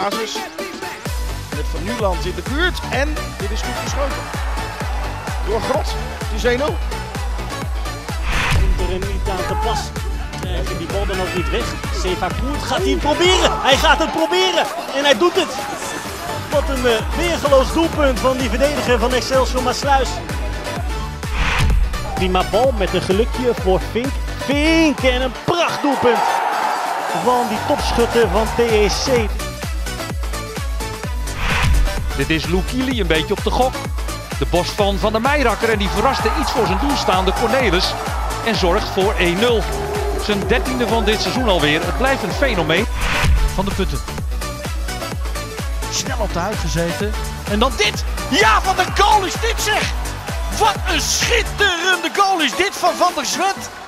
basis. Met Van Nuland in de buurt en dit is goed geschoten. Door Grot, het is 1-0. Komt er niet aan te pas. Krijgen die bal dan ook niet weg. Seva Koert gaat hij het proberen. Hij gaat het proberen en hij doet het. Wat een weergeloos doelpunt van die verdediger van Excelsior Maassluis. Prima bal met een gelukje voor Vink. Vink en een prachtdoelpunt van die topschutter van TEC. Dit is Lou Kiely een beetje op de gok. De borst van de Meijerakker en die verraste iets voor zijn doelstaande Cornelis. En zorgt voor 1-0. Zijn 13e van dit seizoen alweer. Het blijft een fenomeen. Van de Putten. Snel op de huid gezeten. En dan dit. Ja, wat een goal is dit zeg. Wat een schitterende goal is dit van Van der Zwet.